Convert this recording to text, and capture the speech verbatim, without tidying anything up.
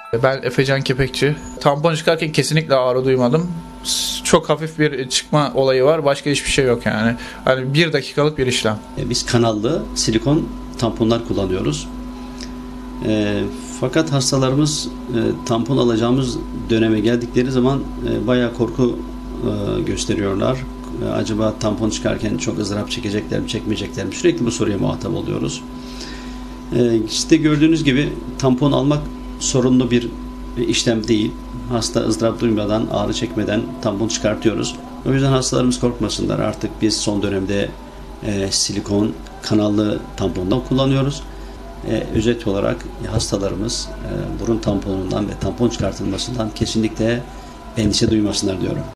Ben Efecan Kepekçi. Tampon çıkarken kesinlikle ağrı duymadım. Çok hafif bir çıkma olayı var. Başka hiçbir şey yok yani. Hani bir dakikalık bir işlem. Biz kanallı silikon tamponlar kullanıyoruz. E, fakat hastalarımız e, tampon alacağımız döneme geldikleri zaman e, bayağı korku e, gösteriyorlar. E, acaba tampon çıkarken çok ızdırap çekecekler mi, çekmeyecekler mi? Sürekli bu soruya muhatap oluyoruz. E, işte gördüğünüz gibi tampon almak sorunlu bir işlem değil. Hasta ızdırap duymadan, ağrı çekmeden tampon çıkartıyoruz. O yüzden hastalarımız korkmasınlar. Artık biz son dönemde e, silikon kanallı tampondan kullanıyoruz. E, özet olarak hastalarımız e, burun tamponundan ve tampon çıkartılmasından kesinlikle endişe duymasınlar diyorum.